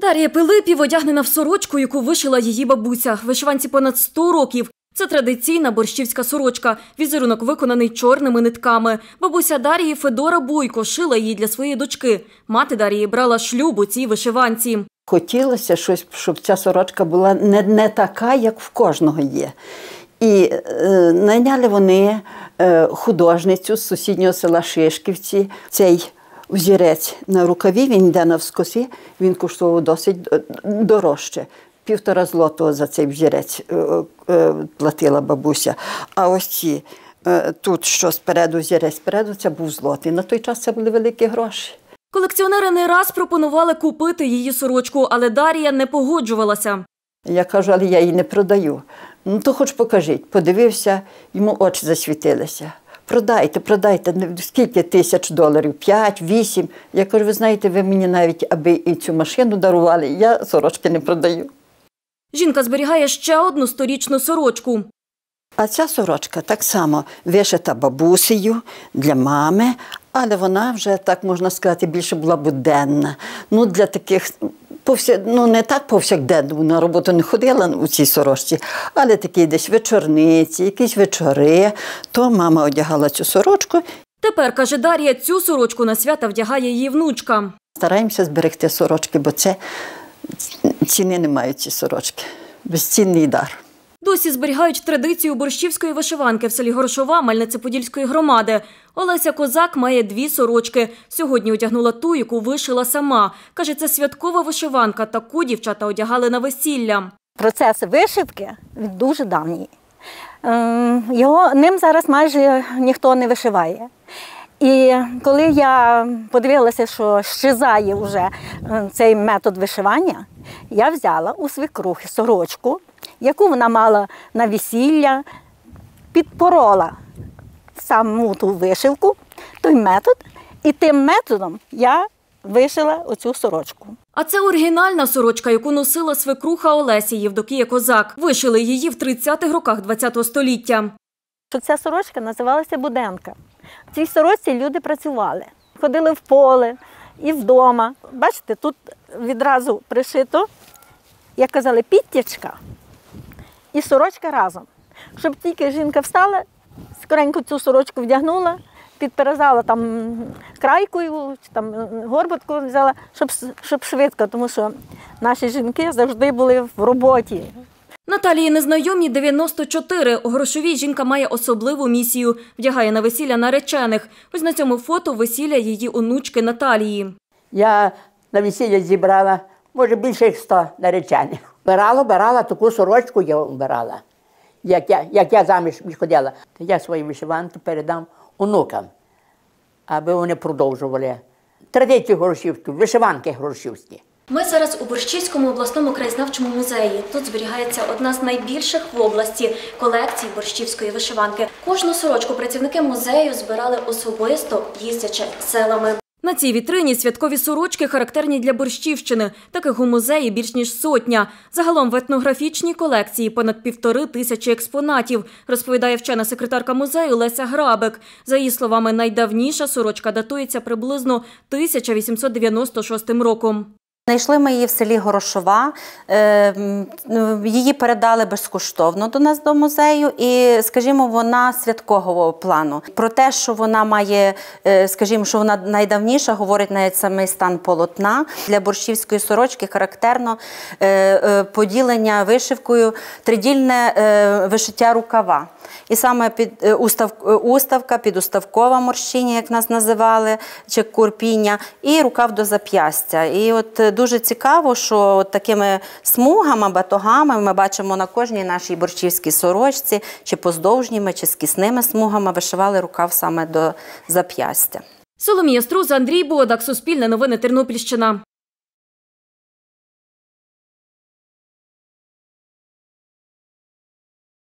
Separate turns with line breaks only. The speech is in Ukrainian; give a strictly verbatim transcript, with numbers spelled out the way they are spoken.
Дар'я Пилипів одягнена в сорочку, яку вишила її бабуся. Вишиванці понад сто років. Це традиційна борщівська сорочка. Візерунок виконаний чорними нитками. Бабуся Дар'ї Федора Бойко шила її для своєї дочки. Мати Дар'ї брала шлюб у цій вишиванці.
Хотілося щось, щоб ця сорочка була не, не така, як в кожного є. І е, найняли вони е, художницю з сусіднього села Шишківці. Цей взірець на рукаві, він йде навскоси, він коштував досить дорожче. Півтора злотого за цей взірець е, е, платила бабуся. А ось ці, е, тут, що спереду взірець, спереду, це був злотий. На той час це були великі гроші.
Колекціонери не раз пропонували купити її сорочку, але Дар'я не погоджувалася.
Я кажу, але я її не продаю. Ну, то хоч покажіть. Подивився, йому очі засвітилися. Продайте, продайте. Скільки тисяч доларів? П'ять, вісім. Я кажу, ви знаєте, ви мені навіть, аби і цю машину дарували, я сорочки не продаю.
Жінка зберігає ще одну сторічну сорочку.
А ця сорочка так само вишита бабусею для мами, але вона вже, так можна сказати, більше була буденна. Ну, для таких, повся... ну, не так повсякденно, на роботу не ходила у цій сорочці, але такі десь вечорниці, якісь вечори, то мама одягала цю сорочку.
Тепер, каже Дар'я, цю сорочку на свята вдягає її внучка.
Стараємося зберегти сорочки, бо це ціни не мають ці сорочки. Безцінний дар.
Досі зберігають традицію борщівської вишиванки в селі Горошова Мельнице-Подільської громади. Олеся Козак має дві сорочки. Сьогодні одягнула ту, яку вишила сама. Каже, це святкова вишиванка, таку дівчата одягали на весілля.
Процес вишивки він дуже давній. Його, ним зараз майже ніхто не вишиває. І коли я подивилася, що щезає вже цей метод вишивання, я взяла у свекрухи сорочку, яку вона мала на весілля, підпорола саму ту вишивку, той метод, і тим методом я вишила оцю сорочку.
А це оригінальна сорочка, яку носила свекруха Олесі Євдокія Козак. Вишили її в тридцятих роках ХХ століття.
Ця сорочка називалася буденка. В цій сорочці люди працювали, ходили в поле і вдома. Бачите, тут відразу пришито, як казали, підтячка і сорочка разом. Щоб тільки жінка встала, скоренько цю сорочку вдягнула, підперезала там крайкою, там горбатку взяла, щоб, щоб швидко, тому що наші жінки завжди були в роботі.
Наталії незнайомі дев'яносто чотири. У Горошовій жінка має особливу місію – вдягає на весілля наречених. Ось на цьому фото весілля її онучки Наталії.
Я на весілля зібрала, може, більше як сто наречених. Бирала, бирала, таку сорочку я вбирала, як я, як я заміж ходила. Я свої вишиванки передам онукам, аби вони продовжували традицію горошівську, вишиванки горошівські.
Ми зараз у Борщівському обласному краєзнавчому музеї. Тут зберігається одна з найбільших в області колекцій борщівської вишиванки. Кожну сорочку працівники музею збирали особисто, їздячи селами. На цій вітрині святкові сорочки характерні для Борщівщини. Таких у музеї більш ніж сотня. Загалом в етнографічній колекції понад півтори тисячі експонатів, розповідає вчена секретарка музею Леся Грабик. За її словами, найдавніша сорочка датується приблизно тисяча вісімсот дев'яносто шостим роком.
Знайшли ми її в селі Горошова, її передали безкоштовно до нас до музею і, скажімо, вона святкового плану. Про те, що вона має, скажімо, що вона найдавніша, говорить навіть самий стан полотна. Для борщівської сорочки характерно поділення вишивкою, тридільне вишиття рукава. І саме під уставка, підуставкова морщиня, як нас називали, чи курпіння, і рукав до зап'ястя. І от дуже цікаво, що от такими смугами, батогами ми бачимо на кожній нашій борщівській сорочці, чи поздовжніми, чи скісними смугами вишивали рукав саме до зап'ястя.
Соломія Струза, Андрій Бодак, Суспільне новини, Тернопільщина.